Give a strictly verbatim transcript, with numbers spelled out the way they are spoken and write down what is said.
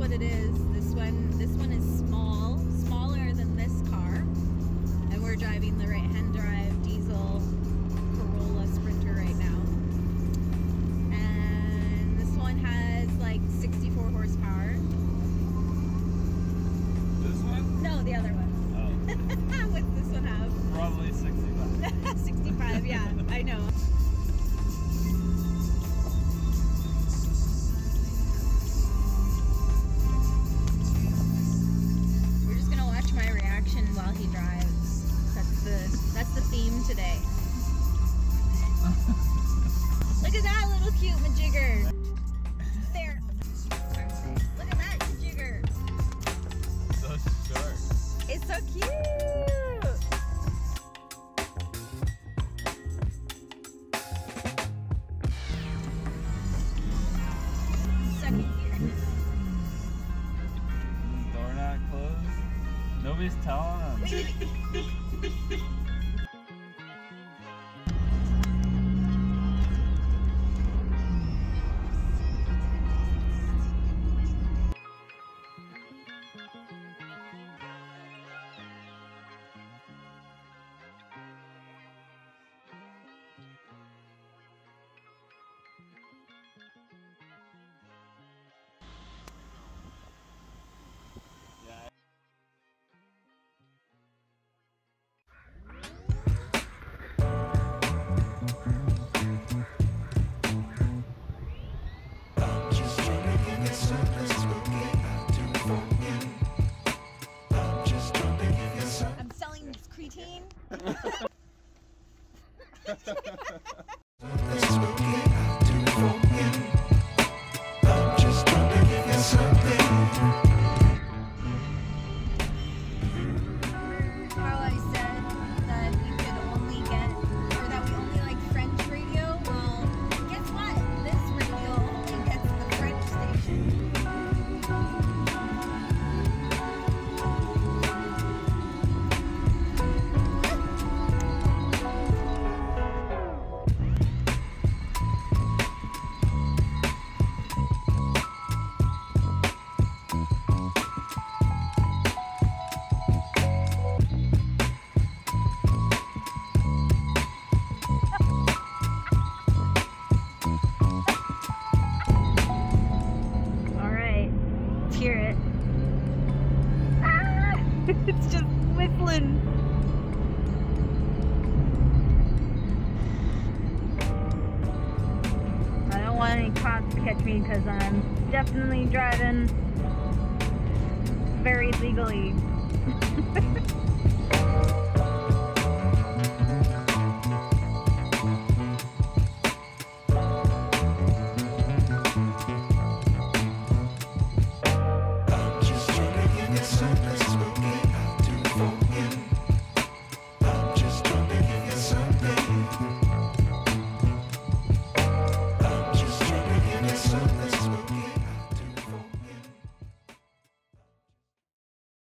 what it is. This one, this one is small, smaller than this car, and we're driving the right-hand drive diesel Corolla Sprinter right now. And this one has like sixty-four horsepower. This one? No, the other one. Oh. What's this one have? Probably sixty-five. sixty-five, yeah, I know. While he drives. That's the that's the theme today. Look at that little cute majigger. There. Look at that majigger. So short. It's so cute. Second gear. Door not closed. Nobody's telling them. Yeah. I'm selling this cretin. How I said that you could only get, or that we only like French radio. Well, guess what? This radio only gets the French station. Hear it. Ah! It's just whistling. I don't want any cops to catch me because I'm definitely driving very legally. Just trying to give you something.